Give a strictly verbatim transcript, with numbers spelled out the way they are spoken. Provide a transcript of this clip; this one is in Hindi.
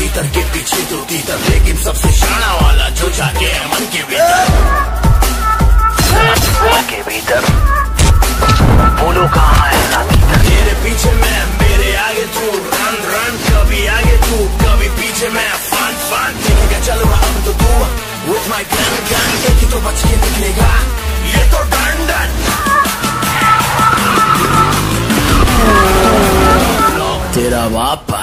तीतर के पीछे तो तीतर, लेकिन सबसे शाना वाला जो जाके है मन के भीतर। मन के भीतर बोलो कहाँ है लातीतर। तेरे पीछे मैं, मेरे आगे तू, रन रन, कभी आगे तू कभी पीछे मैं, फन फन देखेगा चलो अब तो तू, with my gun gun एक ही तो बच के निकलेगा, ये तो डन डन। तेरा बाप